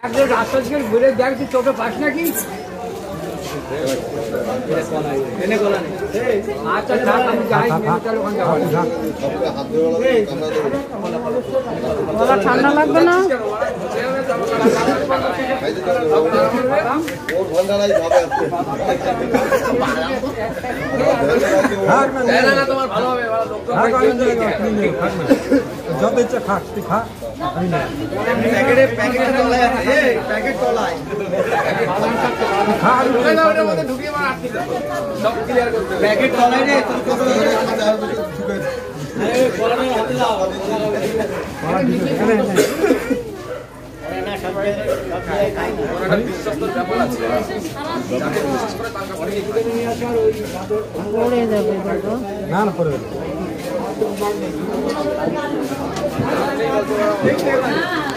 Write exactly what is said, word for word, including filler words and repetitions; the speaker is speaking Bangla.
রাস্তা থেকে ঘুরে দেখ তুই চোখে পাস নাকি? আচ্ছা থাক, আমি যাই, তাহলে ওখানে যাবো। ঠান্ডা লাগবে না? যত ইচ্ছা খাক, তুই খা। পড়ে যাবে দাদা। না না পড়ে যাবে।